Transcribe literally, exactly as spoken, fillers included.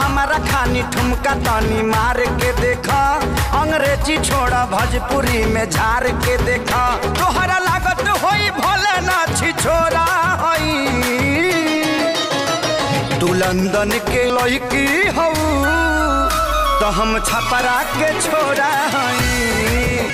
हमारा खानी ठुमका तनी मार के देखा, अंग्रेजी छोड़ा भोजपुरी में झार के देखा। तोहरा लागत होई भोले ना छिछोरा हई, तू लंदन के लड़की हऊ तो हम छपरा के छोरा हई।